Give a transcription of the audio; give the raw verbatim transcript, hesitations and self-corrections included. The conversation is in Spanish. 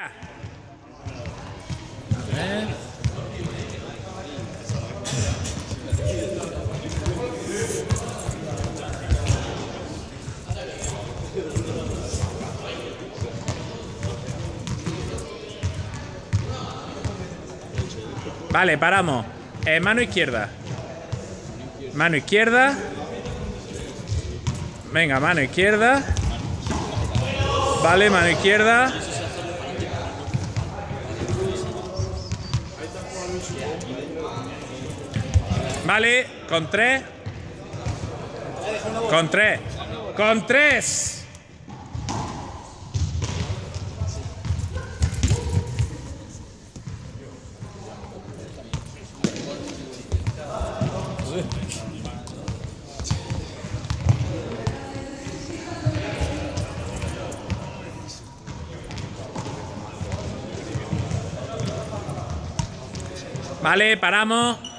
Vale, paramos. Eh, mano izquierda. Mano izquierda. Venga, mano izquierda. Vale, mano izquierda. Vale, con tres. Con tres. Con tres. Vale, paramos.